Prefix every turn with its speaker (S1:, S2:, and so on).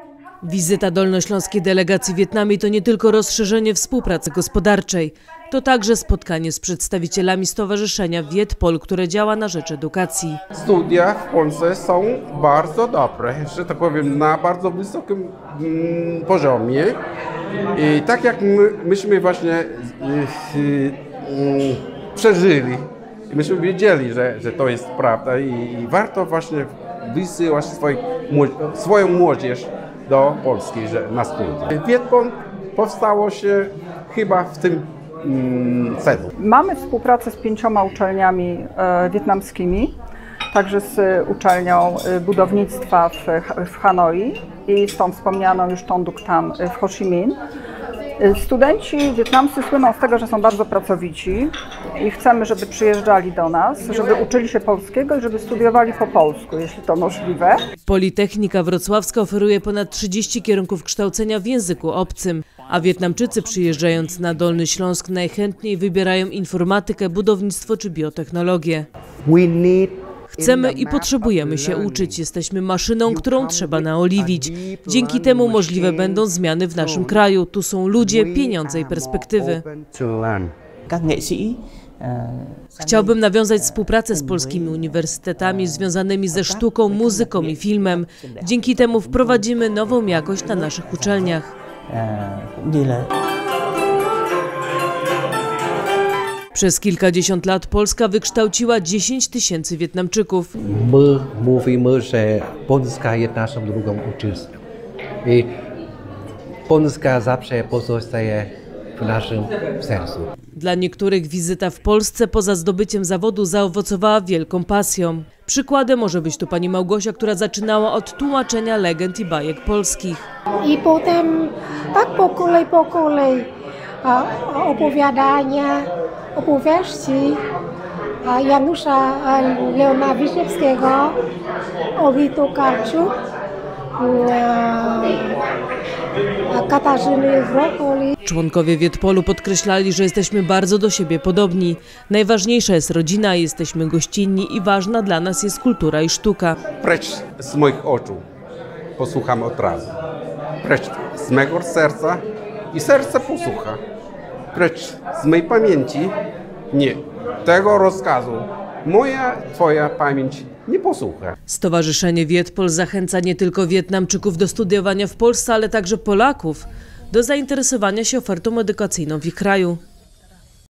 S1: Wizyta dolnośląskiej delegacji w Wietnamie to nie tylko rozszerzenie współpracy gospodarczej, to także spotkanie z przedstawicielami Stowarzyszenia Vietpol, które działa na rzecz edukacji.
S2: Studia w Polsce są bardzo dobre, że tak powiem, na bardzo wysokim poziomie. I tak jak myśmy właśnie przeżyli, myśmy wiedzieli, że to jest prawda i warto właśnie wysyłać swoją młodzież do Polski na studia. Vietpol powstało się chyba w tym celu.
S3: Mamy współpracę z 5 uczelniami wietnamskimi, także z uczelnią budownictwa w Hanoi i z tą wspomnianą już Ton Duc Tan w Ho Chi Minh. Studenci wietnamscy słyną z tego, że są bardzo pracowici i chcemy, żeby przyjeżdżali do nas, żeby uczyli się polskiego i żeby studiowali po polsku, jeśli to możliwe.
S1: Politechnika Wrocławska oferuje ponad 30 kierunków kształcenia w języku obcym, a Wietnamczycy przyjeżdżając na Dolny Śląsk najchętniej wybierają informatykę, budownictwo czy biotechnologię. Chcemy i potrzebujemy się uczyć. Jesteśmy maszyną, którą trzeba naoliwić. Dzięki temu możliwe będą zmiany w naszym kraju. Tu są ludzie, pieniądze i perspektywy. Chciałbym nawiązać współpracę z polskimi uniwersytetami związanymi ze sztuką, muzyką i filmem. Dzięki temu wprowadzimy nową jakość na naszych uczelniach. Przez kilkadziesiąt lat Polska wykształciła 10 000 Wietnamczyków.
S4: My mówimy, że Polska jest naszą drugą ojczyzną. I Polska zawsze pozostaje w naszym sercu.
S1: Dla niektórych wizyta w Polsce poza zdobyciem zawodu zaowocowała wielką pasją. Przykładem może być tu pani Małgosia, która zaczynała od tłumaczenia legend i bajek polskich.
S5: I potem tak po kolei opowiadania, opowieści Janusza Leona Wiśniewskiego, Olgi Tokarczuk, Katarzyny Wrokoli.
S1: Członkowie Vietpolu podkreślali, że jesteśmy bardzo do siebie podobni. Najważniejsza jest rodzina, jesteśmy gościnni i ważna dla nas jest kultura i sztuka.
S2: Precz z moich oczu posłucham od razu. Precz z mego serca i serce posłucha. Precz z mojej pamięci nie. Tego rozkazu moja, twoja pamięć nie posłucha.
S1: Stowarzyszenie Vietpol zachęca nie tylko Wietnamczyków do studiowania w Polsce, ale także Polaków do zainteresowania się ofertą edukacyjną w ich kraju.